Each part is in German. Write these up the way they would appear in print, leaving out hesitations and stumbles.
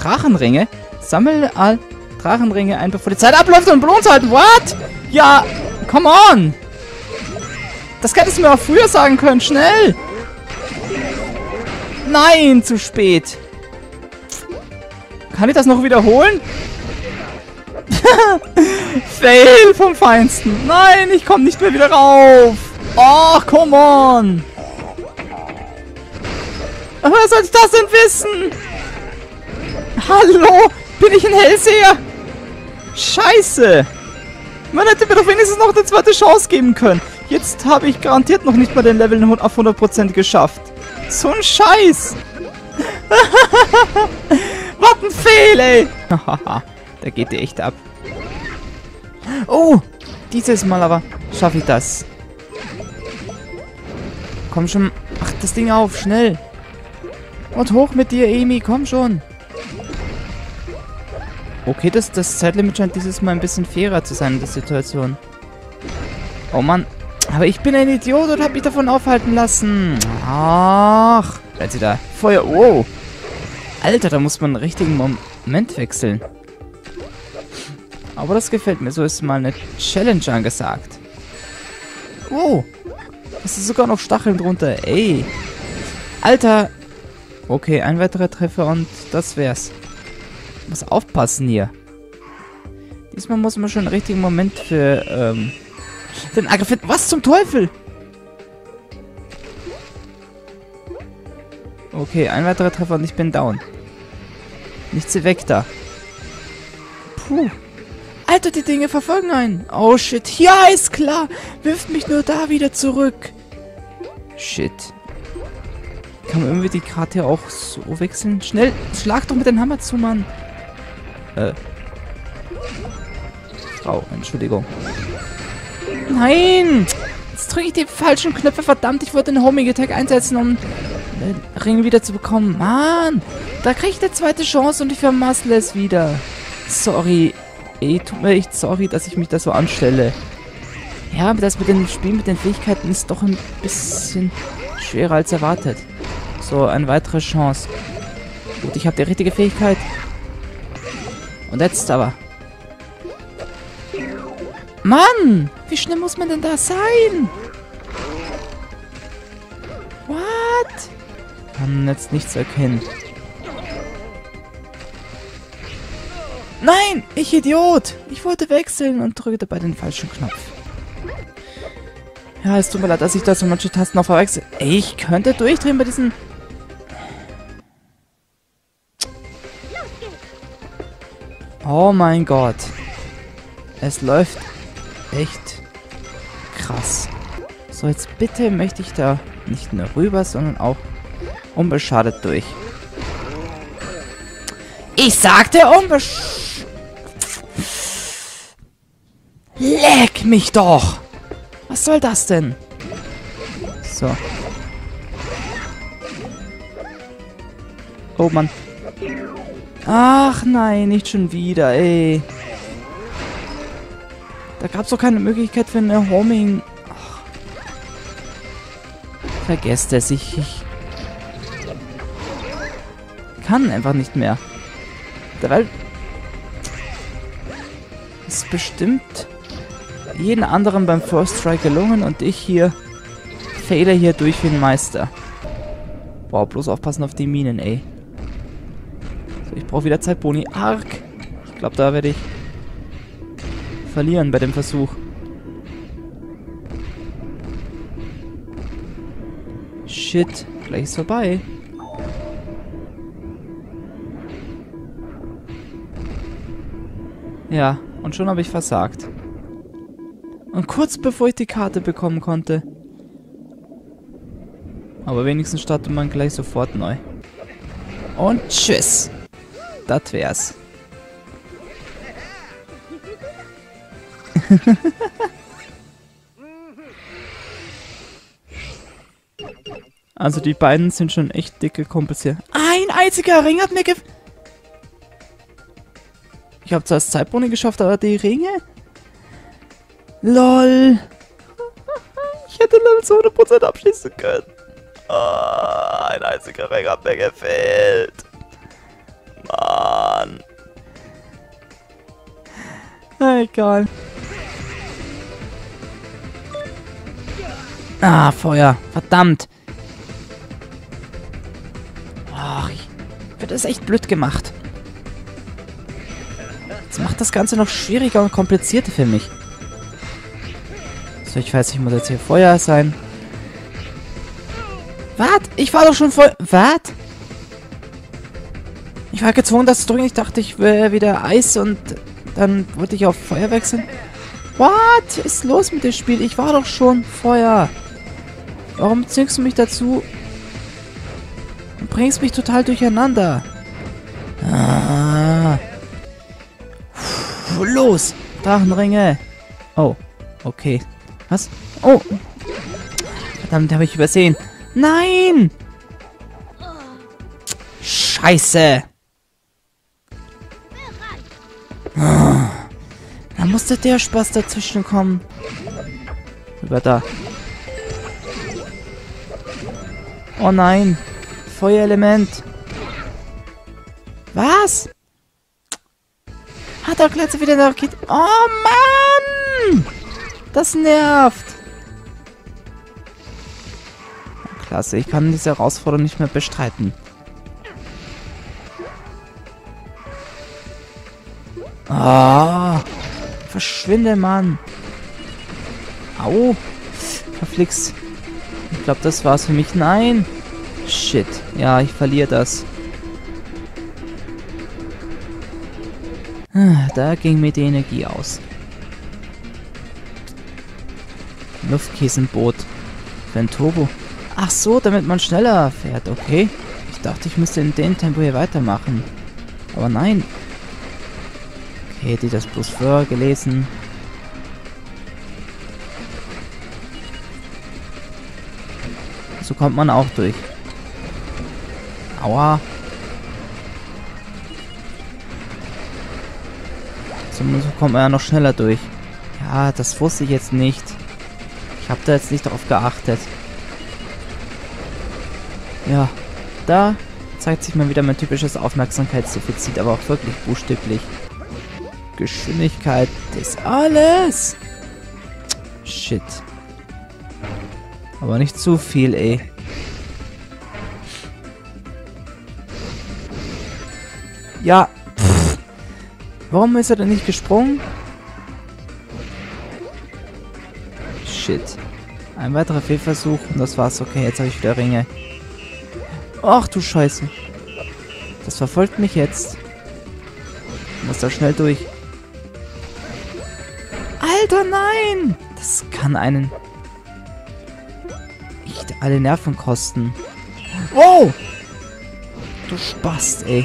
Drachenringe? Sammel all Drachenringe ein, bevor die Zeit abläuft und belohnt halten. What? Ja, come on. Das hättest du mir auch früher sagen können. Schnell. Nein, zu spät. Kann ich das noch wiederholen? Fail vom Feinsten. Nein, ich komme nicht mehr wieder rauf. Oh, come on. Woher soll ich das denn wissen? Hallo? Bin ich ein Hellseher? Scheiße. Man hätte mir doch wenigstens noch eine zweite Chance geben können. Jetzt habe ich garantiert noch nicht mal den Level auf 100% geschafft. So ein Scheiß. Was ein Fehl, ey. Da geht die echt ab. Oh, dieses Mal aber schaffe ich das. Komm schon. Mach das Ding auf, schnell. Und hoch mit dir, Amy, komm schon. Okay, das Zeitlimit scheint dieses Mal ein bisschen fairer zu sein in der Situation. Oh Mann. Aber ich bin ein Idiot und habe mich davon aufhalten lassen. Ach. Bleib sie da. Feuer. Wow. Alter, da muss man einen richtigen Moment wechseln. Aber das gefällt mir. So ist mal eine Challenge angesagt. Oh. Es ist sogar noch Stacheln drunter. Ey. Alter. Okay, ein weiterer Treffer und das wär's. Muss aufpassen hier. Diesmal muss man schon einen richtigen Moment für, den Angriff finden. Was zum Teufel? Okay, ein weiterer Treffer und ich bin down. Nichts weg da. Puh. Alter, die Dinge verfolgen einen. Oh, shit. Ja, ist klar. Wirft mich nur da wieder zurück. Shit. Kann man irgendwie die Karte auch so wechseln? Schnell, schlag doch mit dem Hammer zu, Mann. Frau, Entschuldigung. Nein! Jetzt drücke ich die falschen Knöpfe, verdammt. Ich wollte den Homing Attack einsetzen, um den Ring wieder zu bekommen. Mann! Da kriege ich eine zweite Chance und ich vermassle es wieder. Sorry. Ey, tut mir echt sorry, dass ich mich da so anstelle. Ja, aber das mit dem Spiel mit den Fähigkeiten ist doch ein bisschen schwerer als erwartet. So, eine weitere Chance. Gut, ich habe die richtige Fähigkeit. Und jetzt aber. Mann! Wie schnell muss man denn da sein? What? Kann jetzt nichts erkennen. Nein! Ich Idiot! Ich wollte wechseln und drückte bei den falschen Knopf. Ja, es tut mir leid, dass ich da so manche Tasten noch verwechsel. Ey, ich könnte durchdrehen bei diesen... Oh mein Gott. Es läuft echt krass. So, jetzt bitte möchte ich da nicht nur rüber, sondern auch unbeschadet durch. Ich sagte Leck mich doch! Was soll das denn? So. Oh Mann. Ach nein, nicht schon wieder, ey. Da gab es doch keine Möglichkeit für eine Homing. Ach. Vergesst es, ich kann einfach nicht mehr. Derweil ist bestimmt jeden anderen beim First Strike gelungen und ich hier fehle hier durch wie ein Meister. Wow, bloß aufpassen auf die Minen, ey. So, ich brauche wieder Zeitboni. Arg! Ich glaube, da werde ich verlieren bei dem Versuch. Shit, gleich ist vorbei. Ja, und schon habe ich versagt. Und kurz bevor ich die Karte bekommen konnte. Aber wenigstens startet man gleich sofort neu. Und tschüss. Das wär's. Also die beiden sind schon echt dicke Kumpels hier. Ein einziger Ring hat mir Ich habe zwar das Zeitboni geschafft, aber die Ringe? LOL. Ich hätte Level zu 100% abschließen können. Oh, ein einziger Ring hat mir gefehlt. Oh. Egal. Ah, Feuer. Verdammt. Ach, wird das echt blöd gemacht. Das macht das Ganze noch schwieriger und komplizierter für mich. So, ich weiß, ich muss jetzt hier Feuer sein. Was? Ich war doch schon voll... Was? Ich war gezwungen, das zu drücken. Ich dachte, ich wäre wieder Eis und dann wollte ich auf Feuer wechseln. Was ist los mit dem Spiel? Ich war doch schon Feuer. Warum zwingst du mich dazu? Du bringst mich total durcheinander. Ah. Los! Drachenringe! Oh, okay. Was? Oh! Verdammt, habe ich übersehen. Nein! Scheiße! Da musste der Spaß dazwischen kommen. Über da. Oh nein! Feuerelement! Was? Hat er gleich wieder eine Rakete. Oh Mann! Das nervt! Klasse, ich kann diese Herausforderung nicht mehr bestreiten. Ah! Verschwinde, Mann! Au! Verflixt. Ich glaube, das war's für mich. Nein! Shit. Ja, ich verliere das. Da ging mir die Energie aus. Luftkiesenboot. Für ein Turbo. Ach so, damit man schneller fährt. Okay. Ich dachte, ich müsste in dem Tempo hier weitermachen. Aber nein. Okay, hätte ich das bloß vorher gelesen. So kommt man auch durch. Aua. So kommt man ja noch schneller durch. Ja, das wusste ich jetzt nicht. Ich habe da jetzt nicht darauf geachtet. Ja, da zeigt sich mal wieder mein typisches Aufmerksamkeitsdefizit, aber auch wirklich buchstäblich. Geschwindigkeit ist alles. Shit. Aber nicht zu viel, ey. Ja. Pff. Warum ist er denn nicht gesprungen? Shit. Ein weiterer Fehlversuch und das war's. Okay, jetzt habe ich wieder Ringe. Ach du Scheiße. Das verfolgt mich jetzt. Ich muss da schnell durch. Alter, nein! Das kann einen echt alle Nerven kosten. Wow! Du Spast, ey.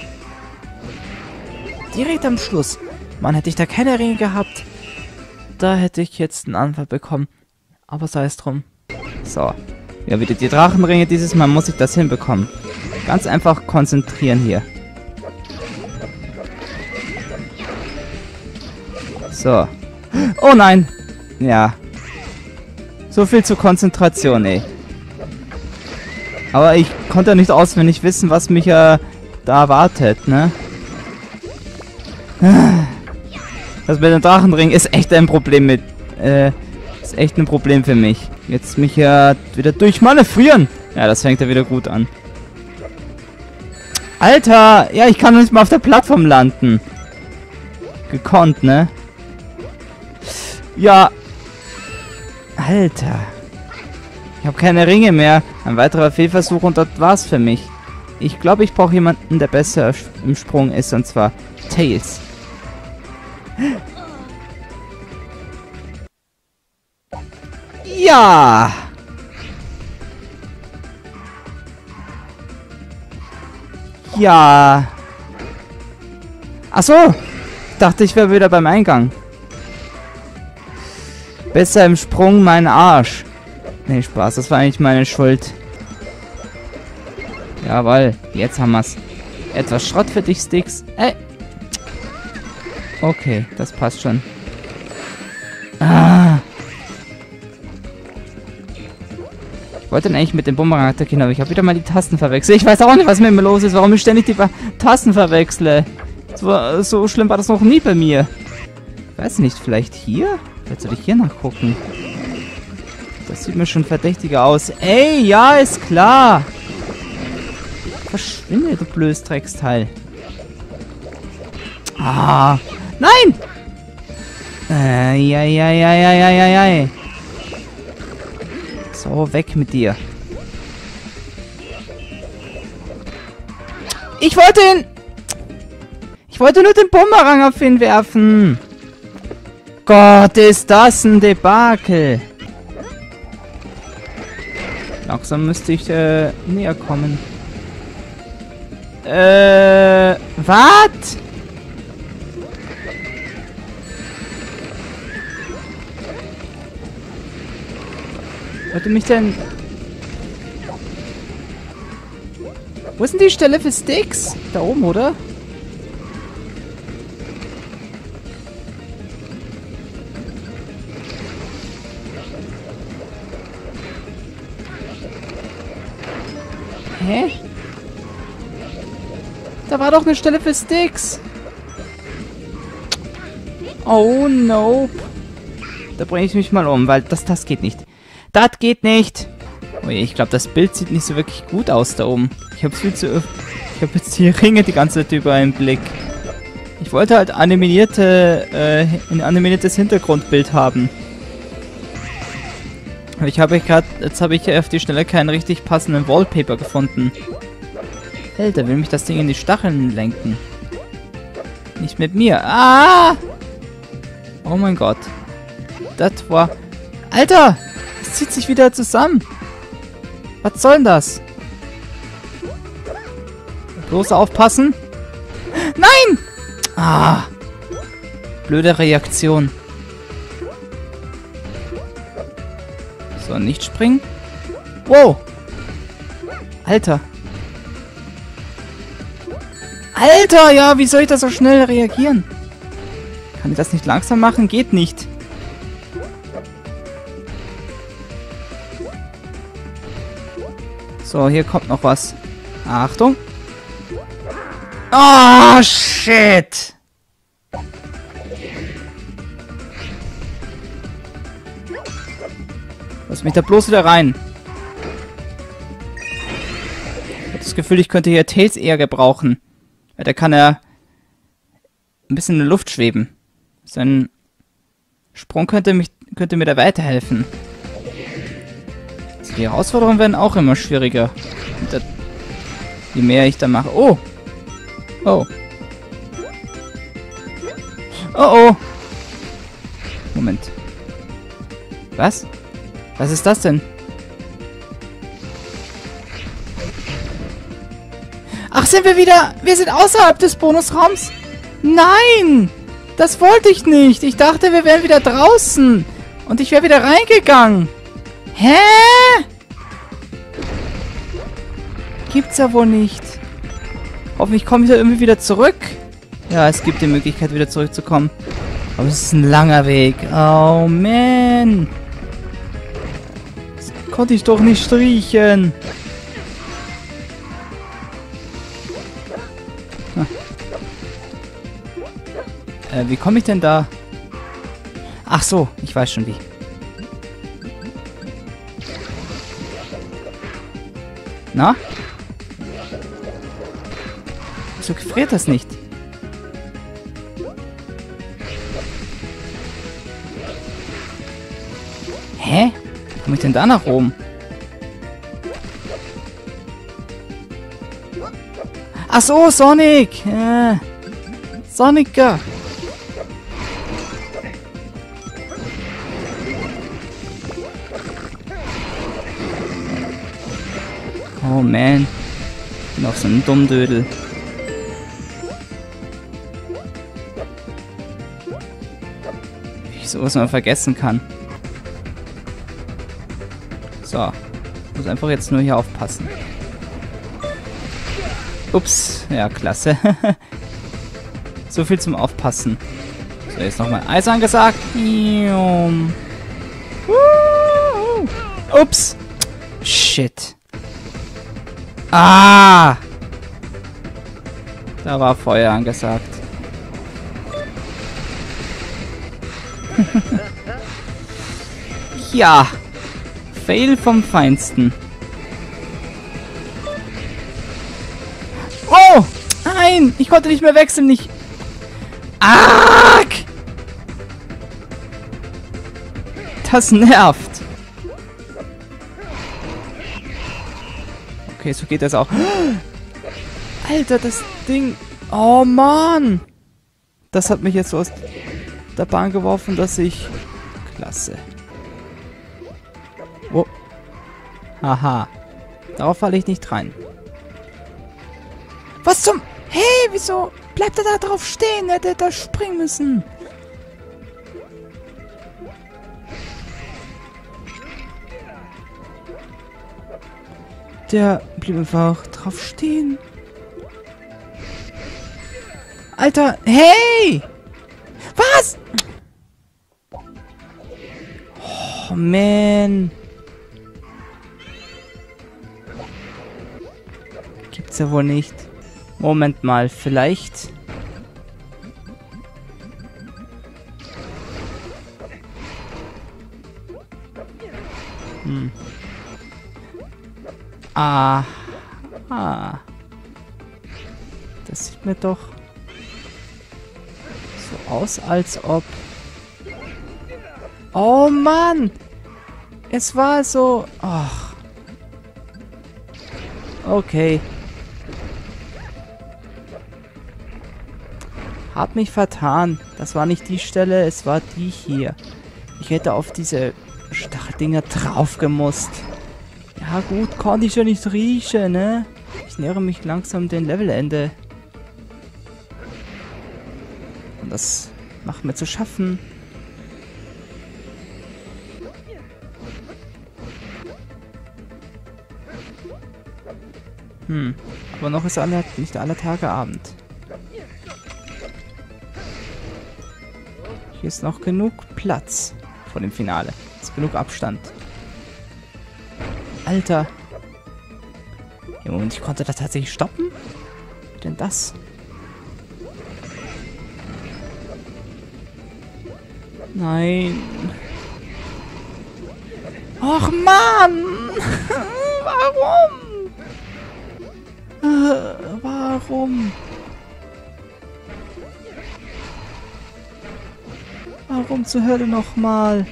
Direkt am Schluss. Mann, hätte ich da keine Ringe gehabt, da hätte ich jetzt einen Anfall bekommen. Aber sei es drum. So. Ja, wieder die Drachenringe. Dieses Mal muss ich das hinbekommen. Ganz einfach konzentrieren hier. So. Oh nein! Ja. So viel zur Konzentration, ey. Aber ich konnte nicht auswendig wissen, was mich da erwartet, ne? Das mit dem Drachenring ist echt ein Problem mit... ist echt ein Problem für mich. Jetzt mich ja wieder durchmanövrieren. Ja, das fängt ja wieder gut an. Alter! Ja, ich kann nicht mal auf der Plattform landen. Gekonnt, ne? Ja. Alter. Ich habe keine Ringe mehr. Ein weiterer Fehlversuch und das war's für mich. Ich glaube, ich brauche jemanden, der besser im Sprung ist, und zwar Tails. Ja! Ja! Ach so! Ich dachte, ich wäre wieder beim Eingang. Besser im Sprung, mein Arsch. Nee, Spaß, das war eigentlich meine Schuld. Jawohl, jetzt haben wir's. Etwas Schrott für dich, Sticks. Okay, das passt schon. Ah! Ich wollte dann eigentlich mit dem Bumerang attackieren, aber ich habe wieder mal die Tasten verwechselt. Ich weiß auch nicht, was mit mir los ist, warum ich ständig die Tasten verwechsle. So schlimm war das noch nie bei mir. Ich weiß nicht, vielleicht hier? Vielleicht soll ich hier nachgucken. Das sieht mir schon verdächtiger aus. Ey, ja, ist klar. Verschwinde, du blödes Drecksteil. Ah, nein! Ja. So, weg mit dir. Ich wollte nur den Bumerang auf ihn werfen. Gott, ist das ein Debakel. Langsam müsste ich näher kommen. Was? Wollte mich denn... Wo ist denn die Stelle für Sticks? Da oben, oder? Hä? Da war doch eine Stelle für Sticks. Oh, nope. Da bringe ich mich mal um, weil das geht nicht. Das geht nicht. Oh je, ich glaube, das Bild sieht nicht so wirklich gut aus da oben. Ich habe jetzt die Ringe die ganze Zeit über einen Blick. Ich wollte halt ein animiertes Hintergrundbild haben. Aber jetzt habe ich auf die Schnelle keinen richtig passenden Wallpaper gefunden. Alter, will mich das Ding in die Stacheln lenken. Nicht mit mir. Ah! Oh mein Gott. Das war... Alter! Es zieht sich wieder zusammen. Was soll denn das? Bloß aufpassen. Nein! Ah! Blöde Reaktion. So, nicht springen. Wow! Alter! Alter, ja, wie soll ich da so schnell reagieren? Kann ich das nicht langsam machen? Geht nicht. So, hier kommt noch was. Achtung. Oh, shit. Lass mich da bloß wieder rein. Ich habe das Gefühl, ich könnte hier Tails eher gebrauchen. Weil da kann er ein bisschen in der Luft schweben. Sein Sprung könnte mir da weiterhelfen. Also die Herausforderungen werden auch immer schwieriger. Je mehr ich da mache. Oh! Oh! Oh oh! Moment. Was? Was ist das denn? Ach, sind wir wieder... Wir sind außerhalb des Bonusraums? Nein! Das wollte ich nicht. Ich dachte, wir wären wieder draußen. Und ich wäre wieder reingegangen. Hä? Gibt's ja wohl nicht. Hoffentlich komme ich da irgendwie wieder zurück. Ja, es gibt die Möglichkeit, wieder zurückzukommen. Aber es ist ein langer Weg. Oh, man. Das konnte ich doch nicht riechen. Wie komme ich denn da? Ach so, ich weiß schon wie. Na? Wieso gefriert das nicht? Hä? Wie komme ich denn da nach oben? Ach so, Sonic! Sonica! Oh man. Ich bin auch so ein Dummdödel. Wie ich sowas mal vergessen kann. So. Muss einfach jetzt nur hier aufpassen. Ups. Ja, klasse. So viel zum Aufpassen. So, jetzt nochmal Eis angesagt. Ups. Shit. Ah! Da war Feuer angesagt. Ja. Fail vom Feinsten. Oh! Nein! Ich konnte nicht mehr wechseln. Nicht. Arg! Das nervt. Okay, so geht das auch. Alter, das Ding. Oh Mann! Das hat mich jetzt so aus der Bahn geworfen, dass ich... Klasse. Oh. Haha. Darauf falle ich nicht rein. Was zum... Hey, wieso bleibt er da drauf stehen? Er hätte da springen müssen. Der blieb einfach drauf stehen. Alter, hey! Was? Oh, man. Gibt's ja wohl nicht. Moment mal, vielleicht... Ah. Das sieht mir doch so aus, als ob... Oh Mann! Es war so... Ach. Okay. Hab mich vertan. Das war nicht die Stelle, es war die hier. Ich hätte auf diese Stacheldinger drauf gemusst. Ja gut, konnte ich ja nicht riechen, ne? Ich nähere mich langsam dem Levelende. Und das macht mir zu schaffen. Aber noch ist nicht alle Tage Abend. Hier ist noch genug Platz vor dem Finale. Ist genug Abstand. Alter. Im Moment, ich konnte das tatsächlich stoppen? Wie denn das? Nein. Och Mann! Warum? Warum? Warum zur Hölle nochmal?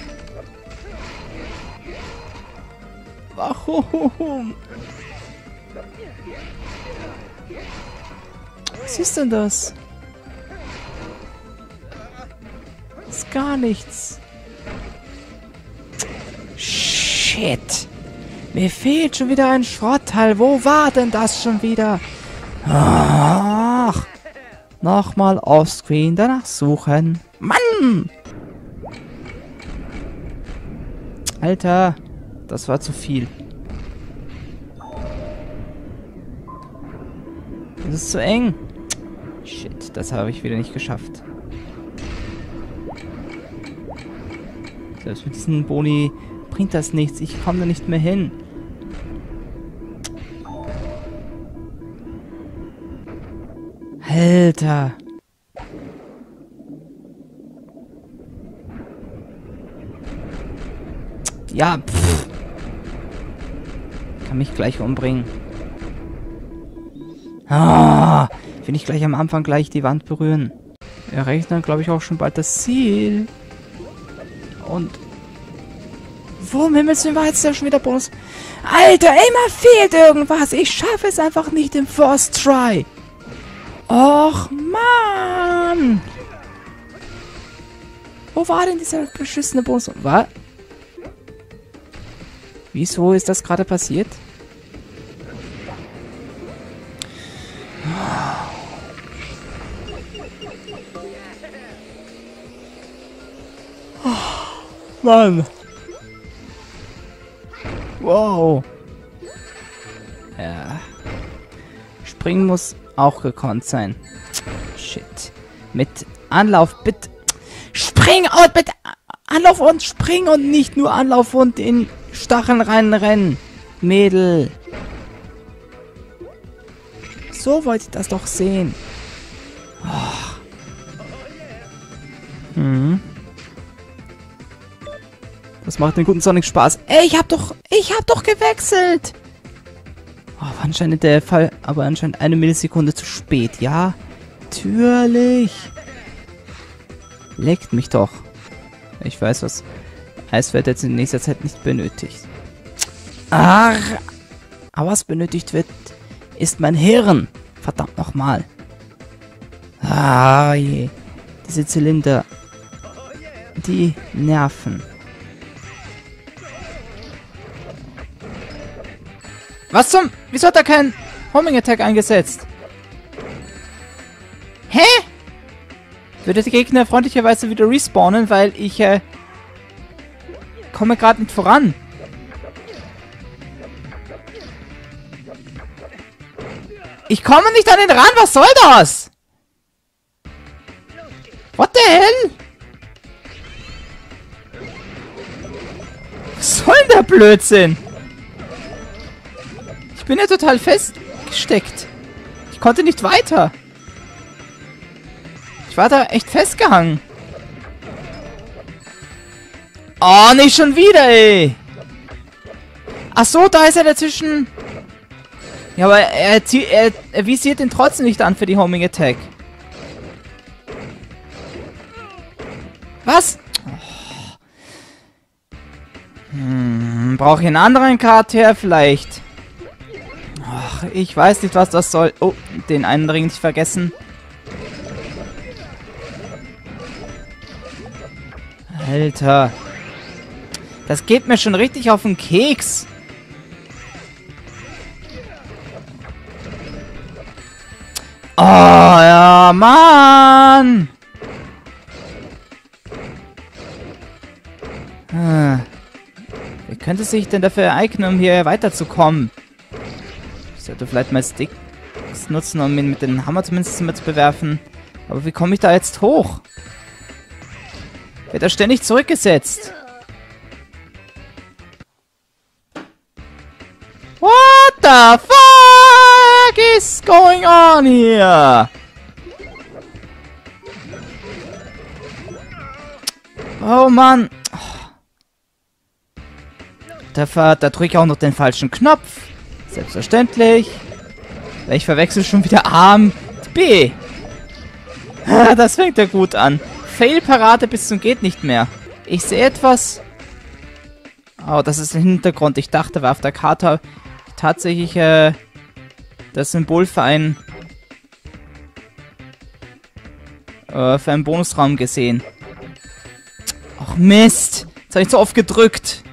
Warum? Was ist denn das? Ist gar nichts. Shit. Mir fehlt schon wieder ein Schrottteil. Wo war denn das schon wieder? Ach. Nochmal offscreen danach suchen. Mann! Alter. Das war zu viel. Das ist zu eng. Shit, das habe ich wieder nicht geschafft. Selbst mit diesen Boni bringt das nichts. Ich komme da nicht mehr hin. Alter. Ja, pff. Kann mich gleich umbringen. Ah, will ich gleich am Anfang gleich die Wand berühren. Wir erreichen dann, glaube ich, auch schon bald das Ziel. Und... Wo im Himmels Willen war jetzt ja schon wieder Bonus? Alter, immer fehlt irgendwas. Ich schaffe es einfach nicht im First Try. Och, Mann. Wo war denn dieser beschissene Bonus? Was? Wieso ist das gerade passiert? Oh, Mann. Wow. Ja. Springen muss auch gekonnt sein. Shit. Mit Anlauf, bitte. Spring und bitte. Anlauf und spring und nicht nur Anlauf und in Stacheln reinrennen. Mädel. So wollte ich das doch sehen. Oh. Das macht den guten Sonic Spaß. Ey, ich hab doch gewechselt. Oh, war anscheinend der Fall, aber anscheinend 1 Millisekunde zu spät. Ja, natürlich. Leckt mich doch. Ich weiß, was Eis wird jetzt in nächster Zeit nicht benötigt. Ach, aber was benötigt wird, ist mein Hirn. Verdammt nochmal. Ah, je. Diese Zylinder. Die nerven. Was zum... Wieso hat er keinen Homing Attack eingesetzt? Hä? Würde der Gegner freundlicherweise wieder respawnen, weil ich, komme gerade nicht voran. Ich komme nicht an den ran, was soll das? What the hell? Was soll denn der Blödsinn? Ich bin ja total festgesteckt. Ich konnte nicht weiter. Ich war da echt festgehangen. Oh, nicht schon wieder, ey. Ach so, da ist er dazwischen. Ja, aber er visiert ihn trotzdem nicht an für die Homing Attack. Was? Oh. Brauche ich einen anderen Charakter vielleicht? Ach, ich weiß nicht, was das soll. Oh, den einen Ring nicht vergessen. Alter. Das geht mir schon richtig auf den Keks. Oh, ja, Mann. Wer könnte sich denn dafür ereignen, um hier weiterzukommen? Ich sollte vielleicht mal Sticks nutzen, um ihn mit dem Hammer zumindest mal zu bewerfen. Aber wie komme ich da jetzt hoch? Wird er ständig zurückgesetzt? What the fuck is going on here? Oh Mann. Da drücke ich auch noch den falschen Knopf. Selbstverständlich. Ich verwechsel schon wieder A und B. Das fängt ja gut an. Fail-Parade bis zum geht nicht mehr. Ich sehe etwas. Oh, das ist der Hintergrund. Ich dachte, war auf der Karte tatsächlich das Symbol für einen Bonusraum gesehen. Ach Mist. Jetzt habe ich zu oft gedrückt.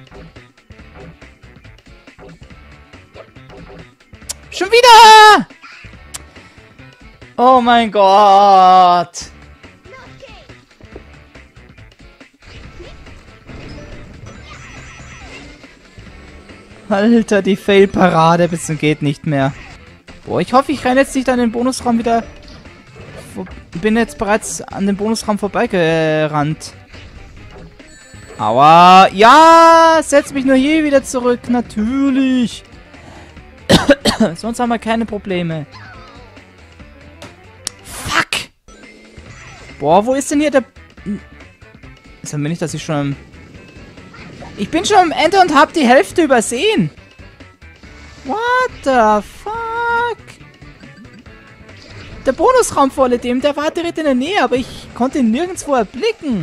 Schon wieder! Oh mein Gott. Alter, die Fail-Parade bis zum geht nicht mehr. Boah, ich hoffe, ich renne jetzt nicht an den Bonusraum wieder... Bin jetzt bereits an den Bonusraum vorbeigerannt. Aua! Ja! Setz mich nur hier wieder zurück. Natürlich! Sonst haben wir keine Probleme. Fuck! Boah, wo ist denn hier der... Ist ja mir nicht, dass ich schon... Ich bin schon am Ende und habe die Hälfte übersehen. What the fuck? Der Bonusraum vor dem, der war direkt in der Nähe, aber ich konnte ihn nirgendwo erblicken.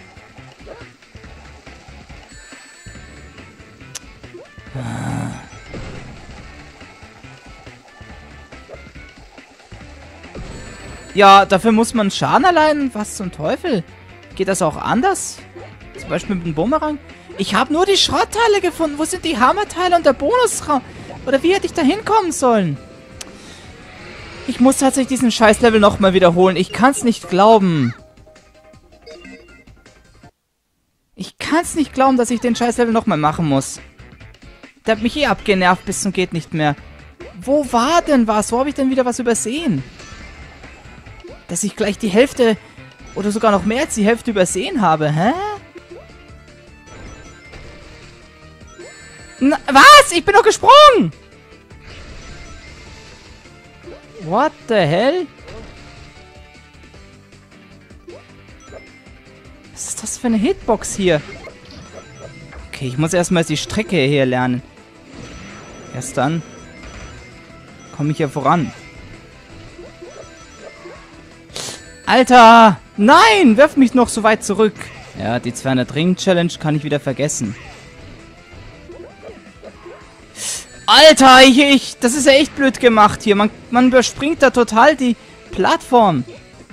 Ja, dafür muss man Schaden erleiden? Was zum Teufel? Geht das auch anders? Zum Beispiel mit dem Bumerang? Ich habe nur die Schrottteile gefunden. Wo sind die Hammerteile und der Bonusraum? Oder wie hätte ich da hinkommen sollen? Ich muss tatsächlich diesen Scheiß-Level nochmal wiederholen. Ich kann es nicht glauben. Ich kann es nicht glauben, dass ich den Scheiß-Level nochmal machen muss. Der hat mich eh abgenervt bis zum geht nicht mehr. Wo war denn was? Wo habe ich denn wieder was übersehen? Dass ich gleich die Hälfte oder sogar noch mehr als die Hälfte übersehen habe, hä? Na, was? Ich bin doch gesprungen! What the hell? Was ist das für eine Hitbox hier? Okay, ich muss erstmal die Strecke hier lernen. Erst dann komme ich ja voran. Alter! Nein! Wirf mich noch so weit zurück. Ja, die 200 Ring-Challenge kann ich wieder vergessen. Alter, das ist ja echt blöd gemacht hier. Man überspringt da total die Plattform.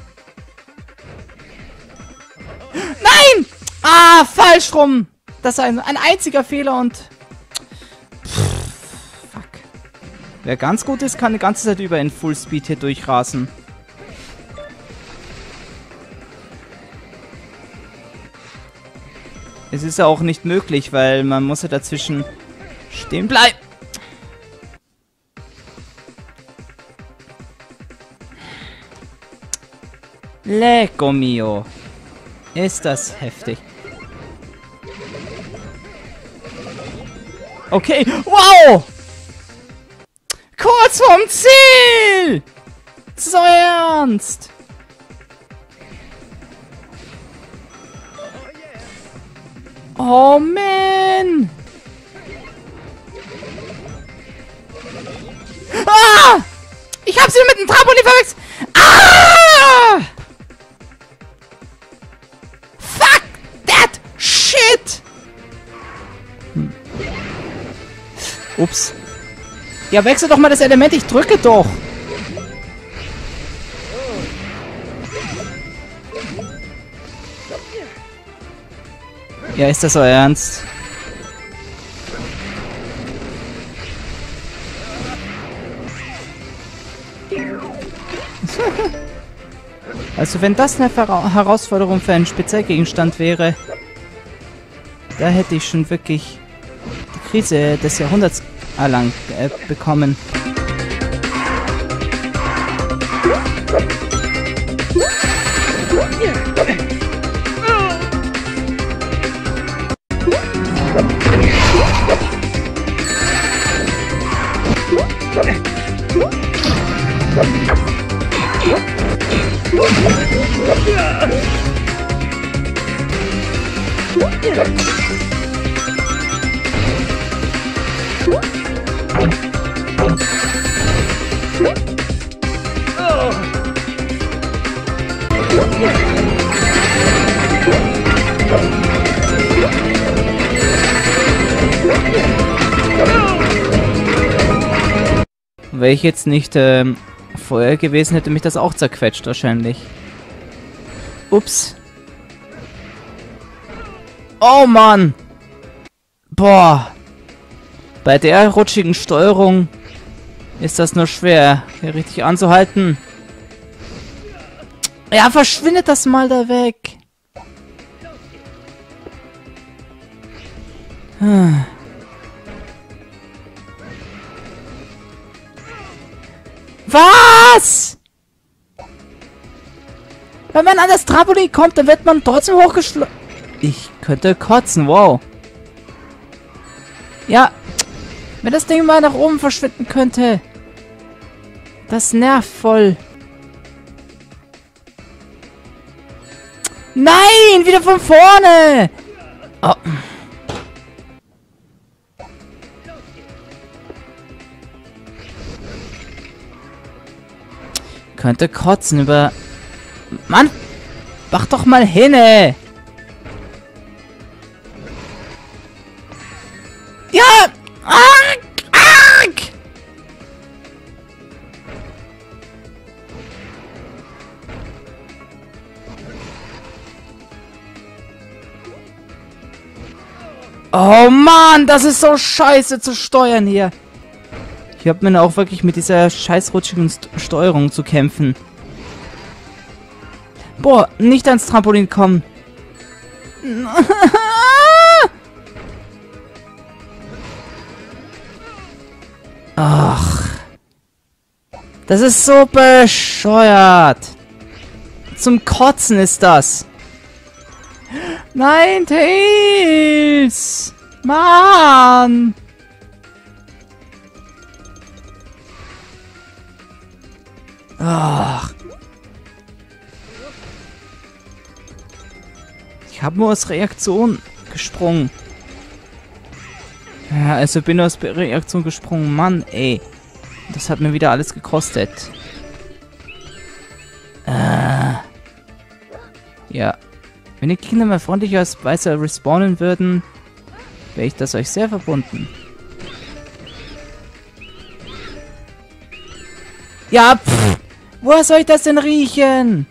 Nein! Ah, falsch rum. Das ist ein einziger Fehler und... Fuck. Wer ganz gut ist, kann die ganze Zeit über in Fullspeed hier durchrasen. Es ist ja auch nicht möglich, weil man muss ja dazwischen stehen bleiben. Lecco mio. Ist das heftig. Okay, wow! Kurz vorm Ziel! So ernst! Oh man! Ah! Ich hab sie mit dem Trampolin verwechselt! Ah! Fuck that shit! Ups. Ja, wechsel doch mal das Element, ich drücke doch. Ja, ist das so ernst? Also wenn das eine Herausforderung für einen Spezialgegenstand wäre, da hätte ich schon wirklich die Krise des Jahrhunderts erlangt bekommen. Wäre ich jetzt nicht vorher gewesen, hätte mich das auch zerquetscht wahrscheinlich. Ups. Oh Mann! Boah! Bei der rutschigen Steuerung ist das nur schwer, hier richtig anzuhalten. Ja, verschwindet das mal da weg! Was? Wenn man an das Trampolin kommt, dann wird man trotzdem hochgeschlagen. Ich könnte kotzen, wow. Ja, wenn das Ding mal nach oben verschwinden könnte. Das nervt voll. Nein, wieder von vorne. Oh. Könnte kotzen über... Mann! Mach doch mal hinne! Ja! Arg! Arg! Oh Mann, das ist so scheiße zu steuern hier. Ich habe mir auch wirklich mit dieser scheißrutschigen Steuerung zu kämpfen. Boah, nicht ans Trampolin kommen. Ach. Das ist so bescheuert. Zum Kotzen ist das. Nein, Tails. Mann. Ach. Ich habe nur als Reaktion gesprungen. Ja, also bin aus Reaktion gesprungen. Mann, ey. Das hat mir wieder alles gekostet. Ja. Wenn die Kinder mal freundlicher als weißer respawnen würden, wäre ich das euch sehr verbunden. Ja, pff. Woher soll ich das denn riechen?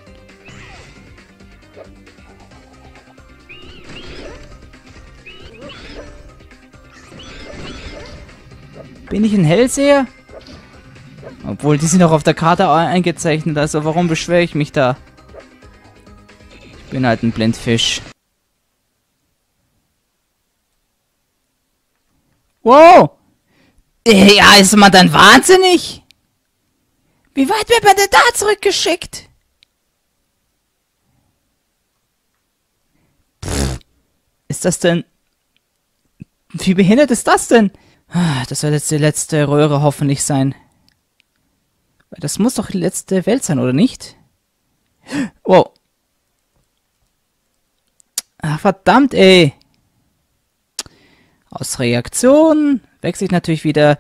Bin ich ein Hellseher? Obwohl, die sind auch auf der Karte eingezeichnet, also warum beschwere ich mich da? Ich bin halt ein Blindfisch. Wow! Ja, ist man dann wahnsinnig? Wie weit wird man denn da zurückgeschickt? Pff, ist das denn... Wie behindert ist das denn? Das wird jetzt die letzte Röhre hoffentlich sein. Das muss doch die letzte Welt sein, oder nicht? Wow. Ach, verdammt, ey. Aus Reaktion wechsle ich natürlich wieder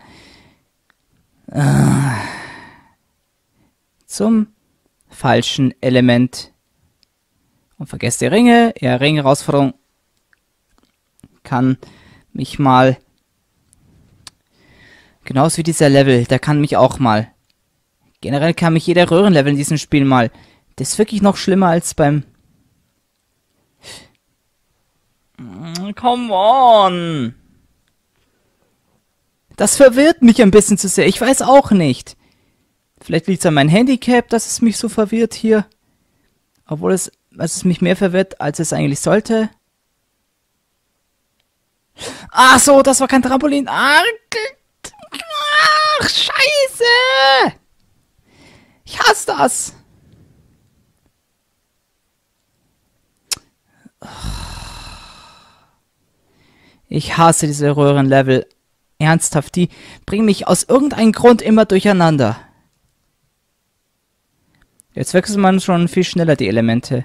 zum falschen Element. Und vergesst die Ringe. Ja, Ring-Herausforderung kann mich mal... Genauso wie dieser Level, der kann mich auch mal. Generell kann mich jeder Röhrenlevel in diesem Spiel mal. Das ist wirklich noch schlimmer als beim... Come on! Das verwirrt mich ein bisschen zu sehr. Ich weiß auch nicht. Vielleicht liegt es an meinem Handicap, dass es mich so verwirrt hier. Obwohl es mich mehr verwirrt, als es eigentlich sollte. Ach so, das war kein Trampolin. Ach, Scheiße! Ich hasse das! Ich hasse diese Röhrenlevel. Ernsthaft, die bringen mich aus irgendeinem Grund immer durcheinander. Jetzt wechselt man schon viel schneller die Elemente.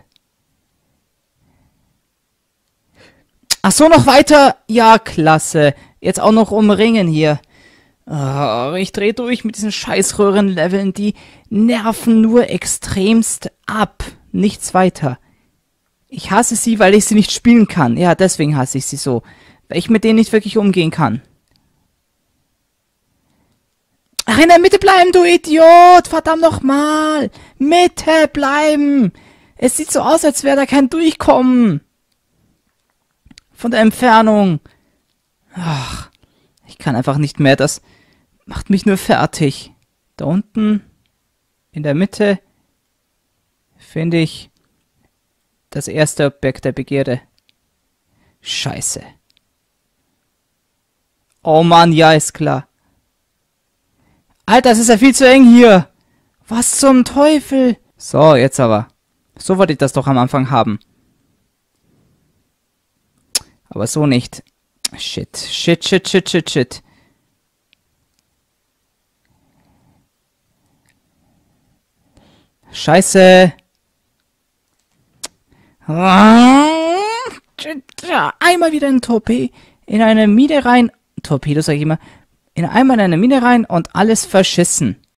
Ach so, noch weiter? Ja, klasse. Jetzt auch noch umringen hier. Oh, ich drehe durch mit diesen scheiß Röhrenleveln. Die nerven nur extremst ab. Nichts weiter. Ich hasse sie, weil ich sie nicht spielen kann. Ja, deswegen hasse ich sie so. Weil ich mit denen nicht wirklich umgehen kann. Ach, in der Mitte bleiben, du Idiot! Verdammt nochmal! Mitte bleiben! Es sieht so aus, als wäre da kein Durchkommen. Von der Entfernung. Ach, ich kann einfach nicht mehr. Das macht mich nur fertig. Da unten, in der Mitte, finde ich das erste Objekt der Begierde. Scheiße. Oh Mann, ja, ist klar. Alter, das ist ja viel zu eng hier. Was zum Teufel? So, jetzt aber. So wollte ich das doch am Anfang haben. Aber so nicht. Shit, shit, shit, shit, shit, shit. Scheiße. Einmal wieder ein Torpedo in eine Mine rein. Torpedo, sag ich immer. Einmal in eine Mine rein und alles verschissen.